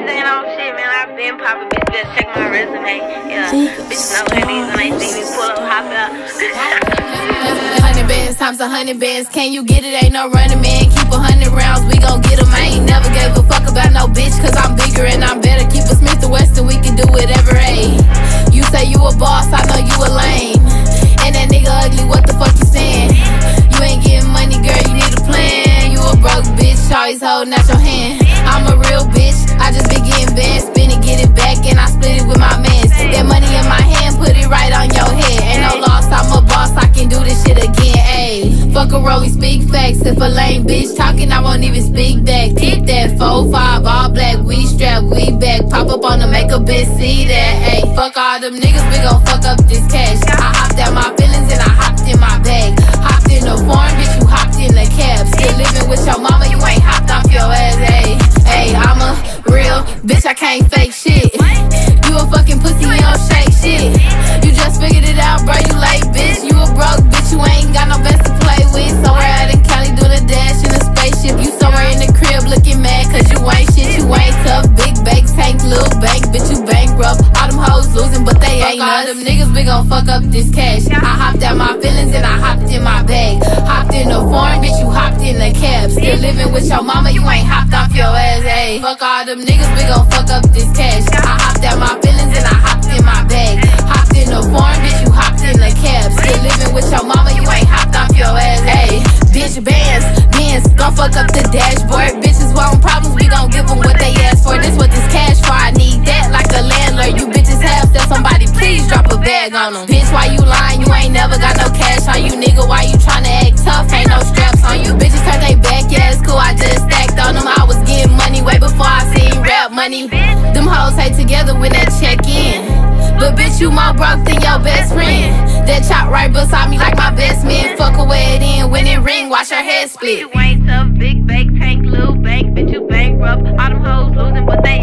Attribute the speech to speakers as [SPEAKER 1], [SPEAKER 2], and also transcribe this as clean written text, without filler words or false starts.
[SPEAKER 1] saying all shit, man. I've been popping, bitch. Better check my resume. Yeah, bitch know what it is when they see me pull up, hop out.
[SPEAKER 2] 100 bands times 100 bands. Can you get it? Ain't no running, man. Keep 100 rounds, we gon' get them. I ain't never gave a fuck about no bitch, cause I'm bigger and I'm better. Keep a Smith & Wesson, we can do whatever, ayy. You say you a boss, I know you a lame. And that nigga ugly, what the fuck you saying? You ain't getting money, girl, you need a plan. You a broke bitch, always holding out your hand. I'm a real bitch, I just been getting bands. Spin it, get it back, and I split it with my mans. That money in my hand, put it right on your head. Ain't no loss, I'm a boss, I can do this shit again, ayy. Fuck a roll, we speak facts. If a lame bitch talking, I won't even speak back. Keep that 4-5, all black, we strap, we back. Pop up on the make a bitch see that, ayy. Fuck all them niggas, we gon' fuck up this cash. I hopped out my feelings and I hopped in my bag. Hopped in the foreign, bitch, you hopped in the cab. Still living with your mama, you ain't hopped off your ass, ayy. Ayy, I'm a real bitch, I can't fake shit. You a fucking pussy, you don't shake shit. You just figured it out, bro, you late, bitch. You a broke bitch, you ain't got no best to play with. Somewhere out in Cali, do the dash in a spaceship. You somewhere in the crib looking mad, cause you ain't shit, you ain't tough. Big bank, tank, little bank, bitch, you bankrupt. All them hoes losing, but they ain't us. All them niggas, we gon' fuck up this cash. I hopped out my feelings and I hopped in my bag. Hopped in the foreign, bitch, you hopped in the cab. Still living with your mama, you ain't hopped off your ass, ayy. Fuck all them niggas, we gon' fuck up this cash. I hopped out my feelings and I hopped in my bag. Hopped in the foreign, bitch, you hopped in the cab. Still living with your mama, you ain't hopped off your ass, ayy. Bitch, bands, gon' fuck up the dashboard. Bitches want problems, we gon' give them what they ask for. This what this cash for, I need that like a landlord. You bitches have that, somebody please drop a bag on them. Bitch, why you lying? You ain't never got no cash on you, nigga. Why you tryna act tough? Ain't no straps on you. Bitches turn they back, yeah, it's cool, I just stacked on them. I was getting money way before I seen rap money. Them hoes hate together when that check in. But bitch, you more broke than your best friend. That chop right beside me like my best man. Fuck away it in when it ring, watch her head split.
[SPEAKER 1] You ain't tough, big bank, tank, little bank, bitch, you bankrupt. All them hoes losing, but they